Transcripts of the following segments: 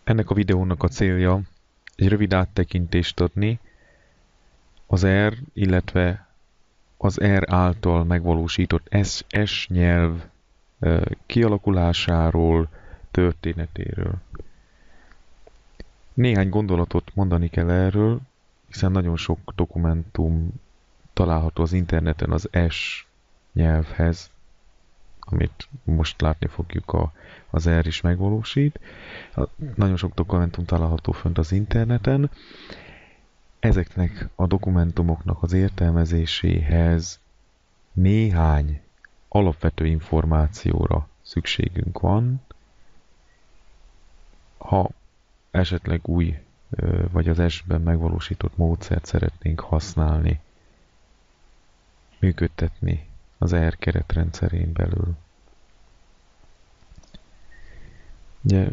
Ennek a videónak a célja egy rövid áttekintést adni az R, illetve az R által megvalósított S nyelv kialakulásáról, történetéről. Néhány gondolatot mondani kell erről, hiszen nagyon sok dokumentum található az interneten az S nyelvhez, amit most látni fogjuk az R is megvalósít. Nagyon sok dokumentum található fönt az interneten. Ezeknek a dokumentumoknak az értelmezéséhez néhány alapvető információra szükségünk van. Ha esetleg új vagy az S-ben megvalósított módszert szeretnénk használni, működtetni az R keretrendszerén belül. Ugye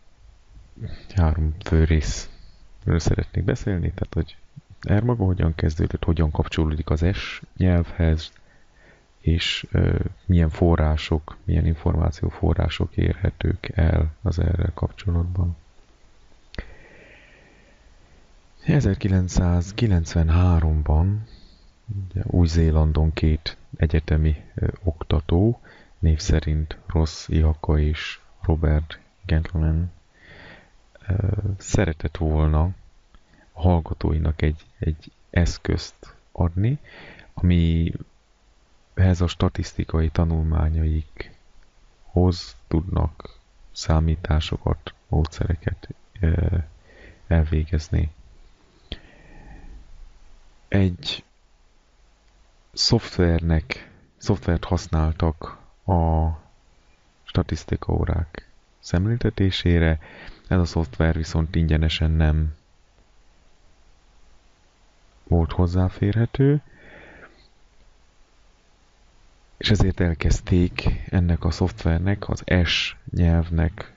3 fő részről szeretnék beszélni, tehát hogy R maga hogyan kezdődött, hogyan kapcsolódik az S nyelvhez, és milyen források, milyen információforrások érhetők el az R-rel kapcsolatban. 1993-ban Új-Zélandon 2 egyetemi oktató, név szerint Ross Ihaka és Robert Gentleman szeretett volna a hallgatóinak egy eszközt adni, amihez a statisztikai tanulmányaikhoz tudnak számításokat, módszereket elvégezni. Egy szoftvert használtak a statisztikaórák szemléltetésére, ez a szoftver viszont ingyenesen nem volt hozzáférhető, és ezért elkezdték ennek a szoftvernek, az S nyelvnek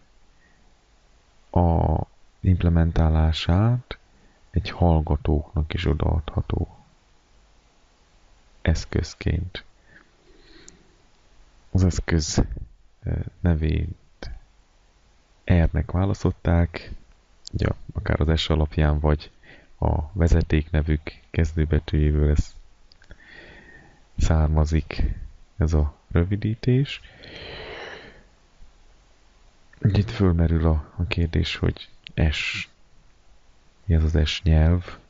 a implementálását egy hallgatóknak is odaadható eszközként. Az eszköz nevét R-nek választották, ugye akár az S alapján, vagy a vezetéknevük kezdőbetűjéből ez származik ez a rövidítés. Itt fölmerül a kérdés, hogy S, mi az az S nyelv,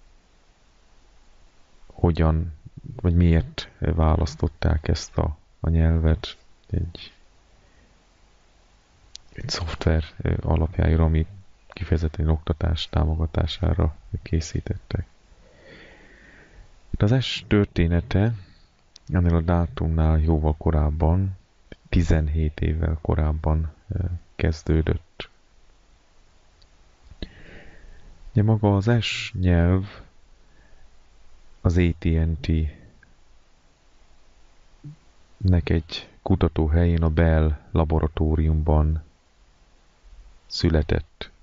hogyan, vagy miért választották ezt a nyelvet egy szoftver alapjára, ami kifejezetten oktatás támogatására készítettek. Az S története ennél a dátumnál jóval korábban, 17 évvel korábban kezdődött. Ugye maga az S nyelv az AT&T-nek egy kutatóhelyén, a Bell laboratóriumban született.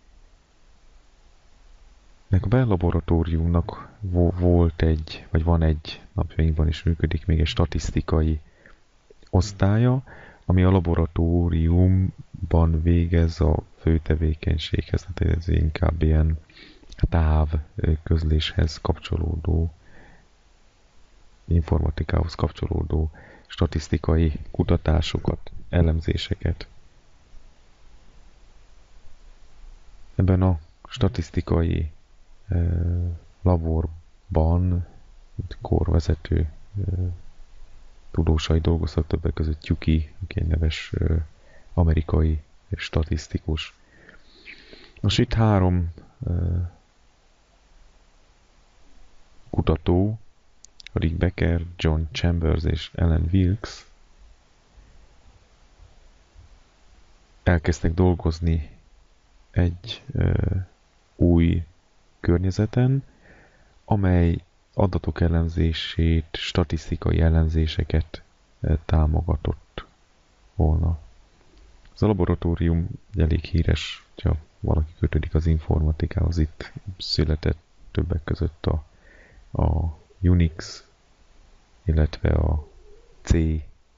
A Bell laboratóriumnak van egy, napjainkban is működik még egy statisztikai osztálya, ami a laboratóriumban végez a fő tevékenységhez, hát ez inkább ilyen távközléshez kapcsolódó, informatikához kapcsolódó statisztikai kutatásokat, elemzéseket. Ebben a statisztikai laborban kórvezető tudósai dolgoztak, többek között Tukey, aki egy neves amerikai statisztikus. Most itt 3 kutató, Rick Becker, John Chambers és Ellen Wilkes elkezdtek dolgozni egy új környezeten, amely adatok elemzését, statisztikai elemzéseket támogatott volna. Ez a laboratórium elég híres, ha valaki kötődik az informatikához, itt született többek között a Unix, illetve a C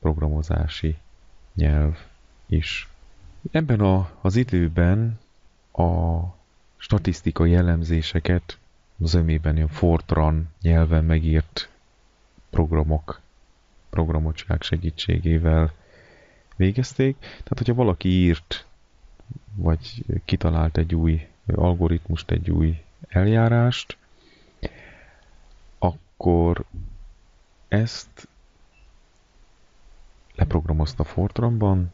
programozási nyelv is. Ebben az időben a statisztikai elemzéseket az ömében ilyen Fortran nyelven megírt programocskák segítségével végezték. Tehát, hogyha valaki írt, vagy kitalált egy új algoritmust, egy új eljárást, akkor ezt leprogramozta Fortranban.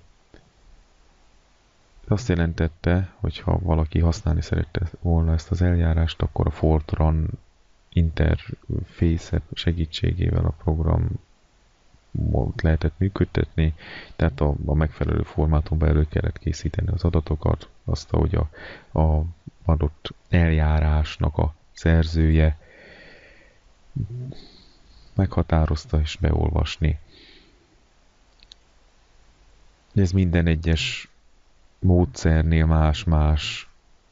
Azt jelentette, hogy ha valaki használni szerette volna ezt az eljárást, akkor a Fortran interfésze segítségével a programot lehetett működtetni, tehát a megfelelő formátumban elő kellett készíteni az adatokat, azt, hogy a adott eljárásnak a szerzője meghatározta és beolvasni. Ez minden egyes módszernél más-másként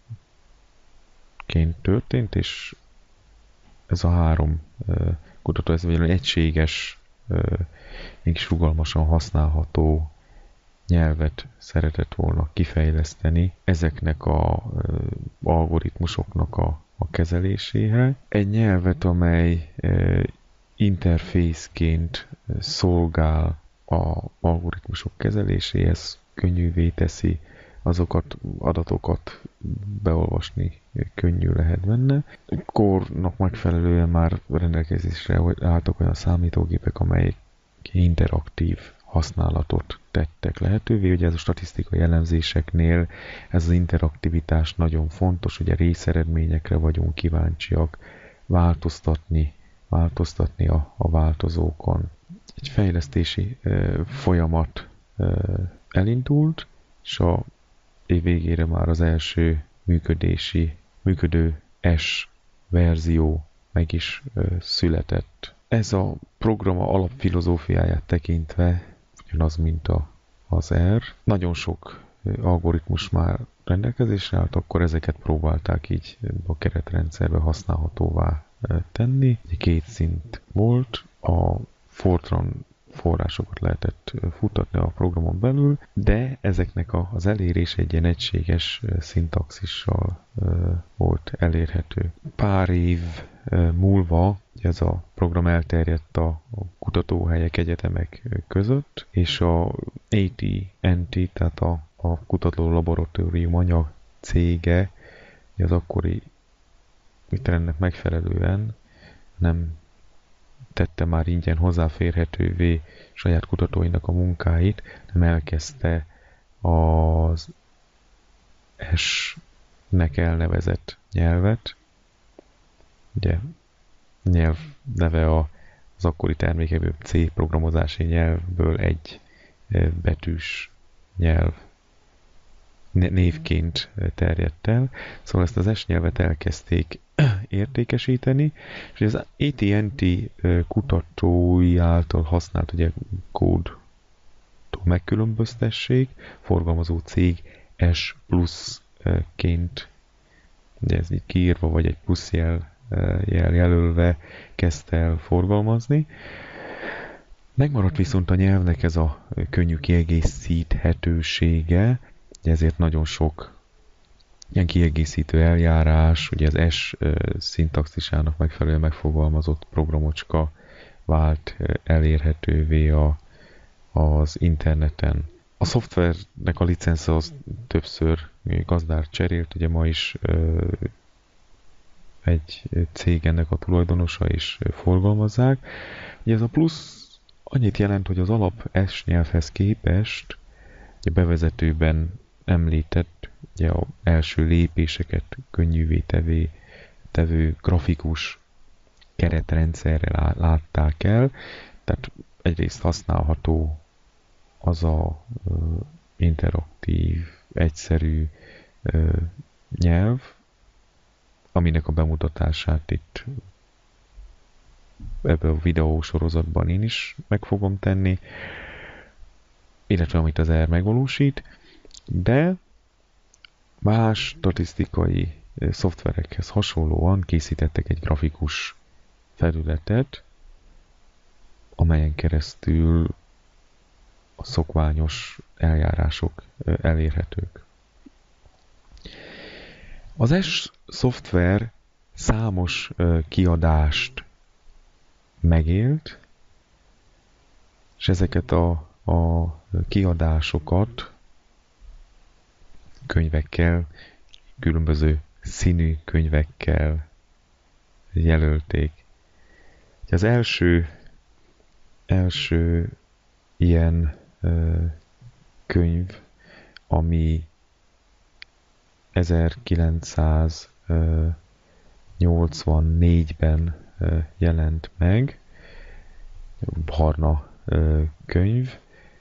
történt, és ez a három kutató, ez egy egységes, mégis rugalmasan használható nyelvet szeretett volna kifejleszteni ezeknek a algoritmusoknak a kezeléséhez. Egy nyelvet, amely interfészként szolgál az algoritmusok kezeléséhez, könnyűvé teszi, azokat adatokat beolvasni könnyű lehet benne. Kornak megfelelően már rendelkezésre álltak olyan számítógépek, amelyek interaktív használatot tettek lehetővé. Ugye ez a statisztikai elemzéseknél ez az interaktivitás nagyon fontos, ugye részeredményekre vagyunk kíváncsiak, változtatni a változókon. Egy fejlesztési folyamat elindult, és a év végére már az első működő S verzió meg is született. Ez a program alapfilozófiáját tekintve ugyanaz, mint az R. Nagyon sok algoritmus már rendelkezésre állt, akkor ezeket próbálták így a keretrendszerbe használhatóvá tenni. Két szint volt, a Fortran forrásokat lehetett futtatni a programon belül, de ezeknek az elérés egy ilyen egységes szintaxissal volt elérhető. Pár év múlva ez a program elterjedt a kutatóhelyek, egyetemek között, és a AT&T, tehát a kutató laboratórium anya cége, az akkori trendnek megfelelően nem tette már ingyen hozzáférhetővé saját kutatóinak a munkáit, nem elkezdte az S-nek elnevezett nyelvet. Ugye nyelv neve az akkori termékevő C programozási nyelvből egy betűs nyelv névként terjedt el. Szóval ezt az S nyelvet elkezdték értékesíteni, és az AT&T kutatói által használt ugye kódtól megkülönböztessék, forgalmazó cég S pluszként, ugye ez így kiírva, vagy egy plusz jelölve kezdte el forgalmazni. Megmaradt viszont a nyelvnek ez a könnyű kiegészíthetősége, ezért nagyon sok ilyen kiegészítő eljárás, ugye az S szintaxisának megfelelően megfogalmazott programocska vált elérhetővé az interneten. A szoftvernek a licence az többször gazdárt cserélt, ugye ma is egy cég ennek a tulajdonosa is forgalmazzák. Ugye ez a plusz annyit jelent, hogy az alap S nyelvhez képest a bevezetőben említett ugye az első lépéseket könnyűvé tevő grafikus keretrendszerrel látták el, tehát egyrészt használható az a interaktív, egyszerű nyelv, aminek a bemutatását itt ebben a videósorozatban én is meg fogom tenni, illetve amit az R megvalósít, de más statisztikai szoftverekhez hasonlóan készítettek egy grafikus felületet, amelyen keresztül a szokványos eljárások elérhetők. Az S szoftver számos kiadást megélt, és ezeket a kiadásokat könyvekkel, különböző színű könyvekkel jelölték. Az első ilyen könyv, ami 1984-ben jelent meg, barna könyv.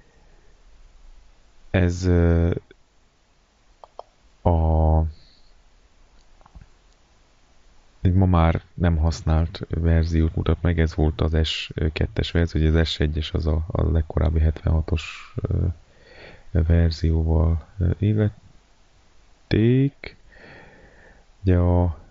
Ez egy ma már nem használt verziót mutat meg, ez volt az S2-es verzió, ugye az S1-es az a legkorábbi 76-os verzióval illették. Ugye a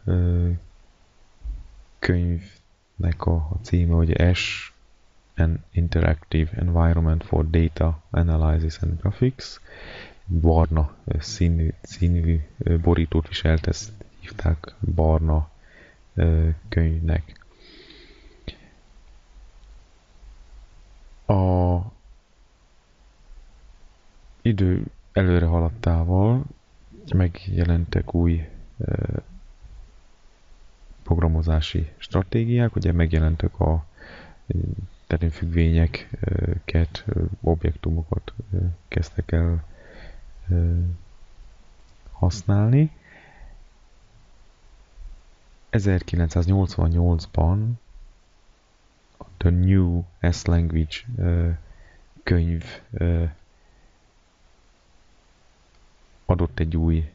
könyvnek a címe, hogy S, an Interactive Environment for Data Analysis and Graphics. Barna színű borítót viselt, ezt hívták barna könyvnek. A idő előre haladtával megjelentek új programozási stratégiák, ugye megjelentek a teremfüggvényeket, objektumokat kezdtek el használni. 1988-ban a The New S Language könyv adott egy új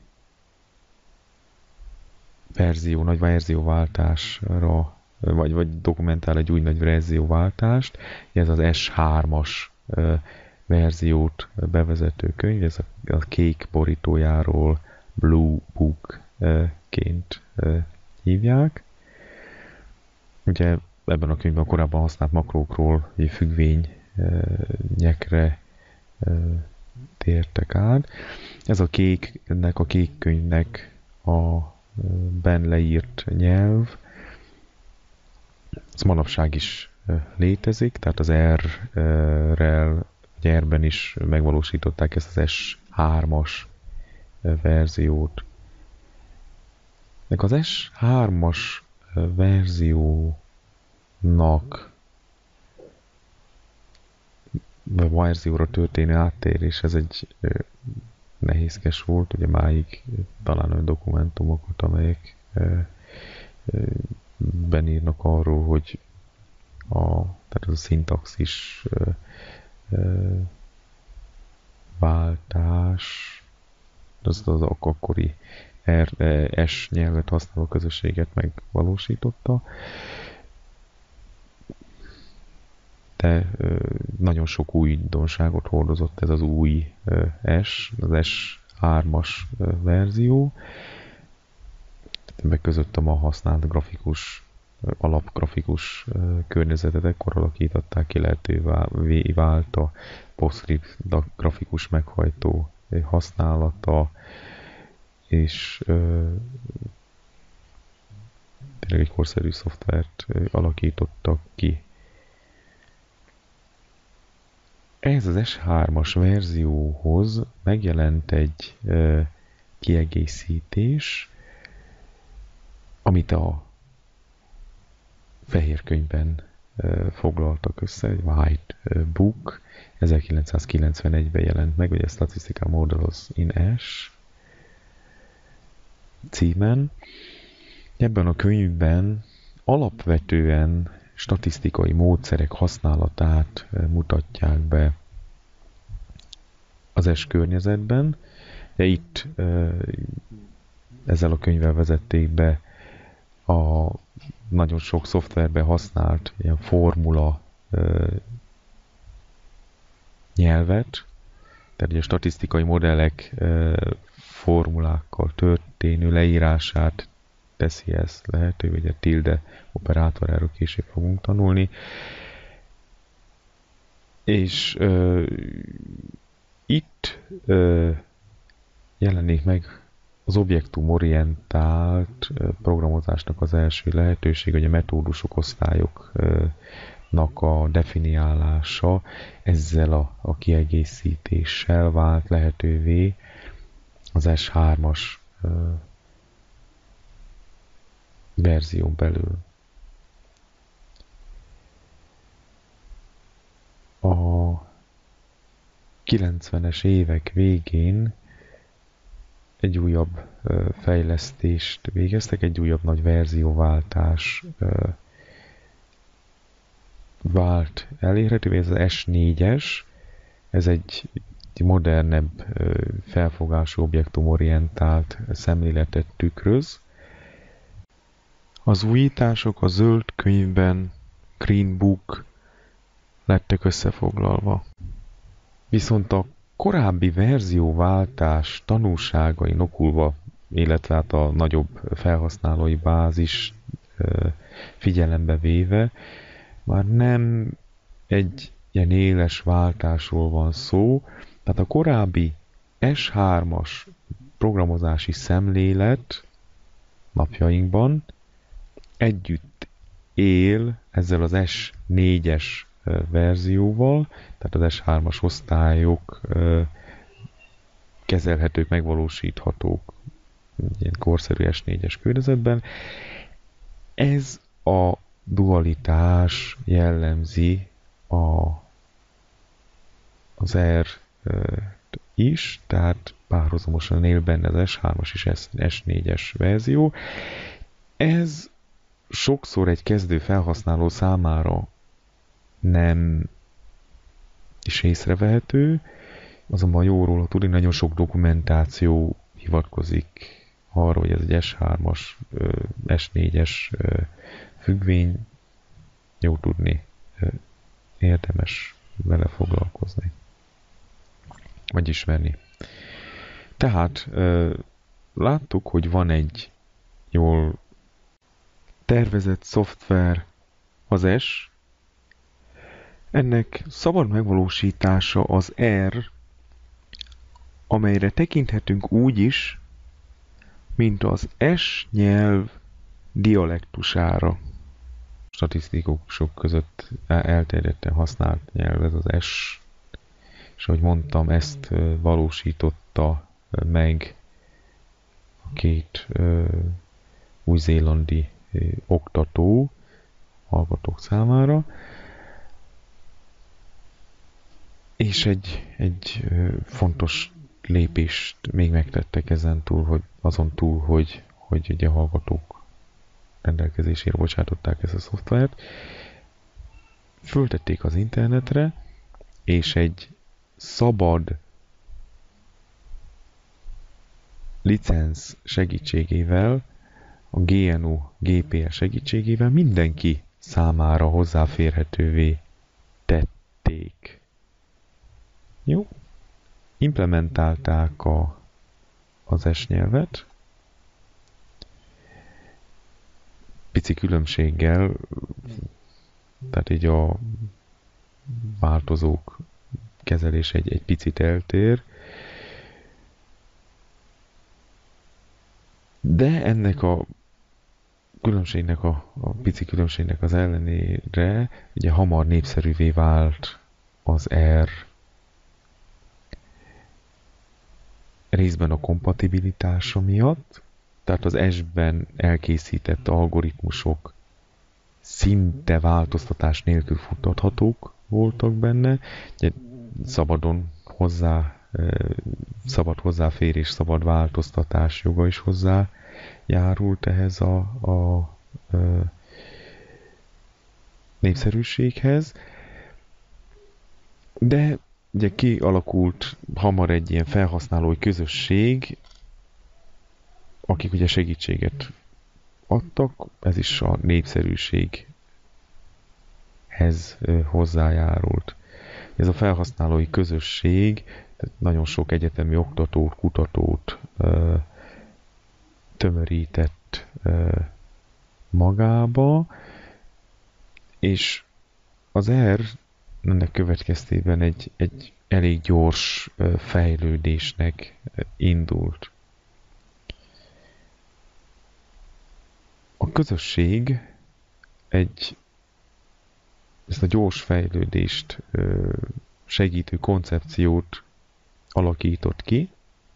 nagy verzióváltásra, vagy dokumentál egy új nagy verzióváltást. Ez az S3-as verziót bevezető könyv, ez a kék borítójáról Blue Book-ként hívják. Ugye ebben a könyvben korábban használt makrókról, függvényekre tértek át. Ez a kék könyvnek a ben leírt nyelv, ez manapság is létezik, tehát az R-ben is megvalósították ezt az S3-as verziót. Az S3-as verziónak a verzióra történő áttérés, ez egy nehézkes volt, ugye máig talán olyan dokumentumokat, amelyek benírnak arról, hogy tehát az a szintaxis váltás, az akkori S nyelvet használó közösséget megvalósította. De nagyon sok újdonságot hordozott ez az új S, az S3-as verzió. Meg között a ma használt alapgrafikus környezetet ekkor alakították ki, lehetővé vált a PostScript grafikus meghajtó használata, és tényleg egy korszerű szoftvert alakítottak ki. Ehhez az S3-as verzióhoz megjelent egy kiegészítés, amit a fehér könyvben foglaltak össze, egy White Book, 1991-ben jelent meg, ugye Statistical Models in S címen. Ebben a könyvben alapvetően statisztikai módszerek használatát mutatják be az S környezetben. De itt ezzel a könyvvel vezették be a nagyon sok szoftverben használt ilyen formula nyelvet, tehát a statisztikai modellek formulákkal történő leírását teszi ezt lehetővé, hogy a tilde operátor, erről később fogunk tanulni. És itt jelenik meg az objektumorientált programozásnak az első lehetőség, hogy a metódusok, osztályoknak a definiálása ezzel a kiegészítéssel vált lehetővé az S3-as verzión belül. A 90-es évek végén egy újabb fejlesztést végeztek, egy újabb nagy verzióváltás vált elérhetővé, ez az S4-es, ez egy modernebb felfogású objektumorientált szemléletet tükröz. Az újítások a zöld könyvben, Green Book lettek összefoglalva. Viszont a korábbi verzióváltás tanulságain okulva, illetve hát a nagyobb felhasználói bázis figyelembe véve, már nem egy ilyen éles váltásról van szó, tehát a korábbi S3-as programozási szemlélet napjainkban együtt él ezzel az S4-es verzióval, tehát az S3-as osztályok kezelhetők, megvalósíthatók ilyen korszerű S4-es környezetben. Ez a dualitás jellemzi az R is, tehát párhuzamosan él benne az S3-as és S4-es verzió. Ez sokszor egy kezdő felhasználó számára nem is észrevehető, azonban jó róla tudni, nagyon sok dokumentáció hivatkozik arra, hogy ez egy S3-as, S4-es függvény, jó tudni, érdemes vele foglalkozni, vagy ismerni. Tehát láttuk, hogy van egy jól tervezett szoftver, az S, ennek szabad megvalósítása az R, amelyre tekinthetünk úgy is, mint az S nyelv dialektusára. Statisztikusok között elterjedten használt nyelv ez az S, és ahogy mondtam, ezt valósította meg a két új-zélandi oktató hallgatók számára. És egy fontos lépést még megtettek azon túl, hogy ugye a hallgatók rendelkezésére bocsátották ezt a szoftvert. Föltették az internetre, és egy szabad licenc segítségével, a GNU GPL segítségével mindenki számára hozzáférhetővé tették. Jó. Implementálták az S nyelvet. Pici különbséggel, tehát így a változók kezelése egy picit eltér. De ennek a különbségnek, a pici különbségnek az ellenére ugye hamar népszerűvé vált az R, részben a kompatibilitása miatt, tehát az S-ben elkészített algoritmusok szinte változtatás nélkül futtathatók voltak benne, ugye szabad hozzáférés, szabad változtatás joga is hozzájárult ehhez a népszerűséghez, de ugye kialakult hamar egy ilyen felhasználói közösség, akik ugye segítséget adtak, ez is a népszerűséghez hozzájárult. Ez a felhasználói közösség nagyon sok egyetemi oktatót, kutatót tömörített magába, és az R ennek következtében egy elég gyors fejlődésnek indult. közösség ezt a gyors fejlődést segítő koncepciót alakított ki,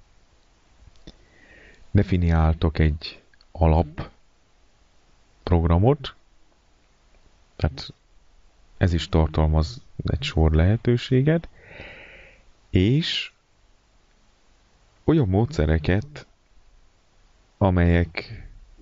definiáltak egy alapprogramot, tehát ez is tartalmaz egy sor lehetőséget, és olyan módszereket, amelyek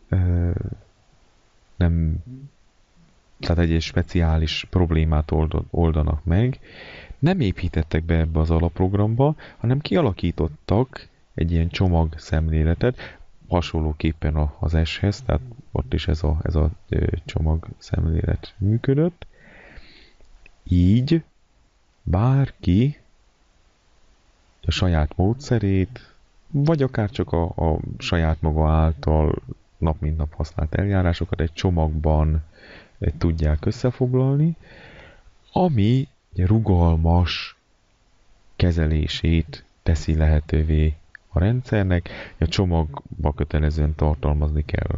nem, tehát egy speciális problémát oldanak meg, nem építettek be ebbe az alapprogramba, hanem kialakítottak egy ilyen csomagszemléletet, hasonlóképpen az S-hez, tehát ott is ez a csomagszemlélet működött. Így bárki a saját módszerét, vagy akár csak a saját maga által nap mint nap használt eljárásokat egy csomagban tudják összefoglalni, ami rugalmas kezelését teszi lehetővé a rendszernek. A csomagba kötelezően tartalmazni kell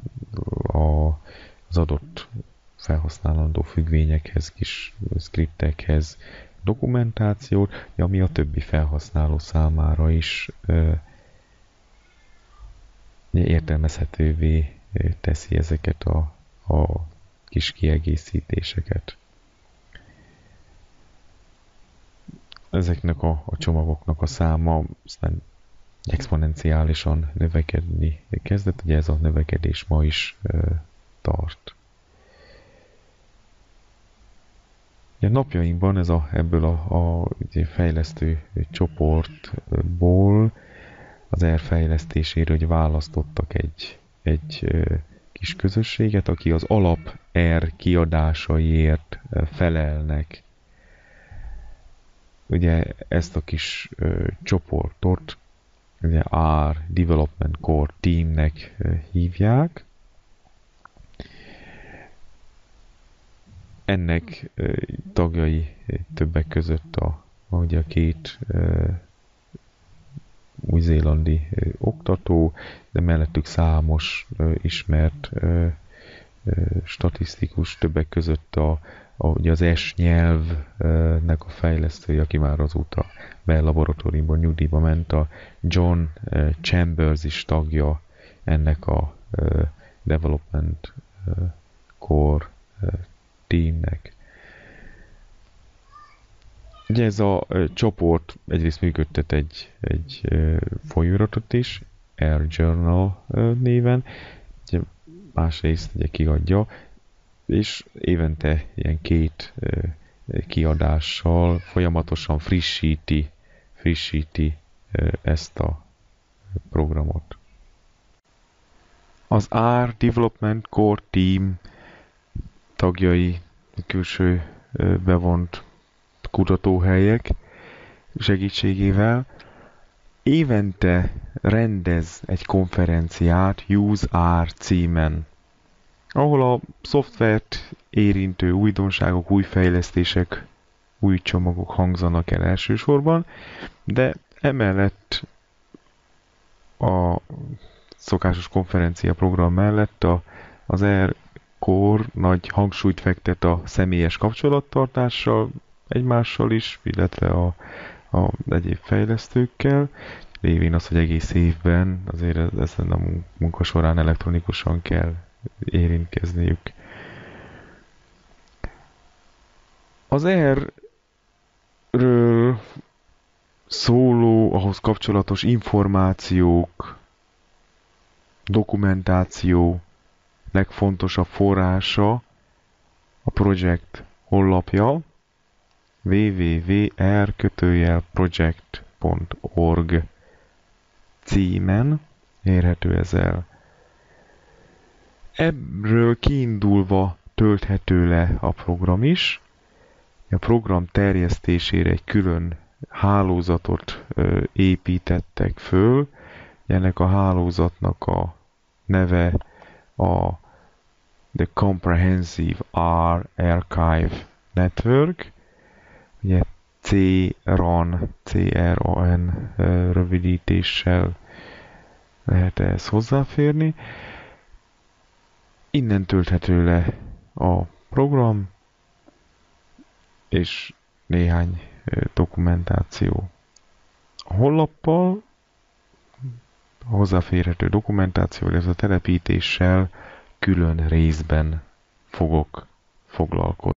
az adott felhasználandó függvényekhez, kis skriptekhez dokumentációt, ami a többi felhasználó számára is értelmezhetővé teszi ezeket a kis kiegészítéseket. Ezeknek a csomagoknak a száma aztán exponenciálisan növekedni kezdett, ugye ez a növekedés ma is tart. Ja, napjainkban ebből a fejlesztő csoportból az R fejlesztésére hogy választottak egy kis közösséget, aki az alap R kiadásaiért felelnek. Ugye ezt a kis csoportot ugye R Development Core Teamnek hívják. Ennek tagjai többek között ugye a két új-zélandi oktató, de mellettük számos ismert statisztikus, többek között ugye az S nyelvnek a fejlesztője, aki már azóta Bell laboratóriumban nyugdíjba ment, a John Chambers is tagja ennek a Development Core Teamnek. Ugye ez a csoport egyrészt működtet egy folyóiratot is, R Journal néven, ugye másrészt ugye kiadja, és évente ilyen 2 kiadással folyamatosan frissíti ezt a programot. Az R Development Core Team tagjai külső bevont kutatóhelyek segítségével évente rendez egy konferenciát Use R címen, ahol a szoftvert érintő újdonságok, új fejlesztések, új csomagok hangzanak el elsősorban, de emellett a szokásos konferencia program mellett az R Core nagy hangsúlyt fektet a személyes kapcsolattartással egymással is, illetve a egyéb fejlesztőkkel, lévén az, hogy egész évben azért ezen a munka során elektronikusan kell érintkezniük. Az R-ről szóló, ahhoz kapcsolatos információk, dokumentáció legfontosabb forrása a projekt honlapja www.r-project.org címen érhető ez el. Ebből kiindulva tölthető le a program is. A program terjesztésére egy külön hálózatot építettek föl. Ennek a hálózatnak a neve The Comprehensive R Archive Network, ugye CRAN rövidítéssel lehet ehhez hozzáférni. Innen tölthető le a program, és néhány dokumentáció. A honlappal, a hozzáférhető dokumentáció, illetve a telepítéssel külön részben fogok foglalkozni.